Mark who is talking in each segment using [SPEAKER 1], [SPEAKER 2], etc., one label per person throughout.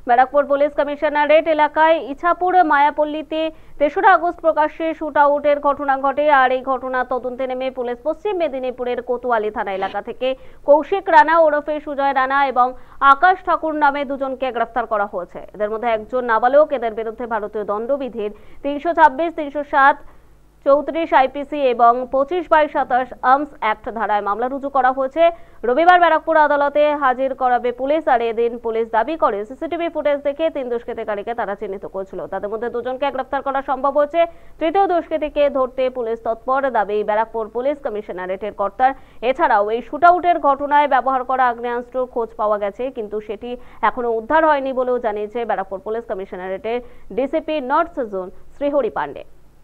[SPEAKER 1] Barrackpore police commissionerate এলাকায় ইছাপুর মায়াপল্লীতে ৩রা আগস্ট প্রকাশ্যে শুট আউটের ঘটনা ঘটে। আর এই ঘটনা তদন্তে নেমে পুলিশ পশ্চিম মেদিনীপুরের কোতোয়ালি থানা এলাকা থেকে কৌশিক রানা ওরফে সুজয় রানা এবং আকাশ ঠাকুর নামে দুজনকে গ্রেফতার করা হয়েছে। এদের মধ্যে একজন নাবালক। এদের বিরুদ্ধে ভারতীয় দণ্ডবিধির ৩২৬, ৩০৭, ৩৪ আইপিসি এবং ২৫/২৭ আর্মস অ্যাক্ট ধারায় মামলা রুজু করা হয়েছে। রবিবার ব্যারাকপুর আদালতে হাজির করাবে পুলিশ। আর এদিন পুলিশ দাবি করে সিসিটিভি ফুটেজ দেখে ৩ দুষ্কৃতিকারীকে তারা চিহ্নিত করেছিল। তাদের মধ্যে দুজনকে গ্রেফতার করা সম্ভব হয়েছে। তৃতীয় দুষ্কৃতীকে ধরতে পুলিশ তৎপর, দাবি ব্যারাকপুর পুলিশ কমিশনারেটের কর্তার। এছাড়াও এই শুটআউটের ঘটনায় ব্যবহার করা আগ্নেয়াস্ত্র খোঁজ পাওয়া গেছে, কিন্তু সেটি এখনো উদ্ধার হয়নি বলেও জানিয়েছে ব্যারাকপুর পুলিশ কমিশনারেটের DCP north zone Srihari Pande.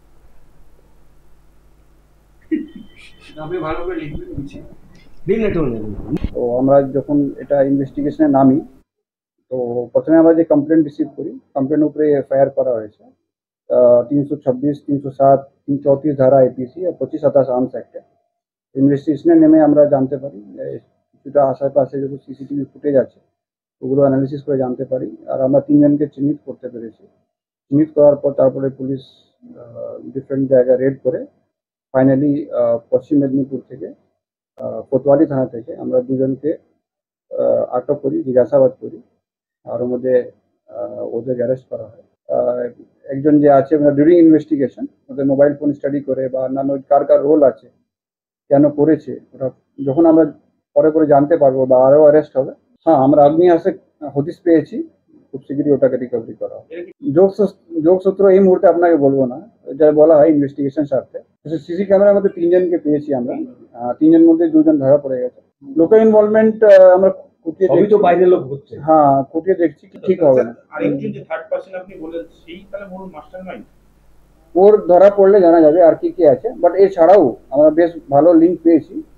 [SPEAKER 2] তো আমরা যখন এটা ইনভেস্টিগেশনে নামি, তো প্রথমে আমরা যে কমপ্লেন রিসিভ করি, কমপ্লেনের উপরে এফআইআর করা হয়েছে ৩২৬, ৩০৭, ৩৩ ধারা আইপিসি আর ২৫/২৭ আর্মস অ্যাক্টে। ইনভেস্টিগেশনে নেমে আমরা জানতে পারি কিছুটা আশেপাশে যত সিসিটিভি ফুটেজ আছে ওগুলো অ্যানালিসিস করে জানতে পারি। আর আমরা ৩ জনকে চিহ্নিত করতে পেরেছি। চিহ্নিত করার পর তারপরে পুলিশ ডিফারেন্ট জায়গায় রেড করে ফাইনালি পশ্চিম মেদিনীপুর থেকে কোতোয়ালি থানা থেকে আমরা দুজনকে আটক করি, জিজ্ঞাসাবাদ করি। আর ওর মধ্যে ওদের অ্যারেস্ট করা হয়। একজন যে আছে ডিউরিং ইনভেস্টিগেশন ওদের মোবাইল ফোন স্টাডি করে বা অন্যান্য কার কার রোল আছে, কেন করেছে, ওটা যখন আমরা পরে করে জানতে পারবো বা আরও অ্যারেস্ট হবে। হ্যাঁ, আমরা আগ্নেয়াস্ত্র হদিশ পেয়েছি, খুব শীঘ্রই ওটাকে রিকভারি করা হবে। যোগসূত্র এই মুহূর্তে আপনাকে বলবো না, এটা বলা হয় ইনভেস্টিগেশন স্বার্থে। সিসি ক্যামেরার মধ্যে 3 জনকে পেয়েছি আমরা। 3 জনের মধ্যে 2 জন ধরা পড়ে গেছে। লোকাল ইনভলভমেন্ট আমরা
[SPEAKER 3] সবই তো বাইরের লোক হচ্ছে।
[SPEAKER 2] হ্যাঁ, খতিয়ে দেখছি, ঠিক হবে না।
[SPEAKER 4] আরেকজন যে থার্ড পারসন আপনি বলেন, সেই তাহলে মূল মাস্টারমাইন্ড?
[SPEAKER 2] ওর ধরা পড়লে জানা যাবে আর কি কি আছে। বাট এছাড়াও আমরা বেশ ভালো লিঙ্ক পেয়েছি